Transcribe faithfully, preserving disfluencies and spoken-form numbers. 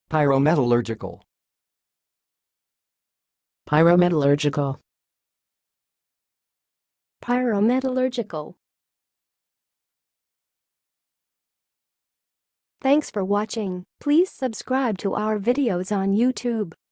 pyrometallurgical, pyrometallurgical, pyrometallurgical. Thanks for watching. Please subscribe to our videos on YouTube.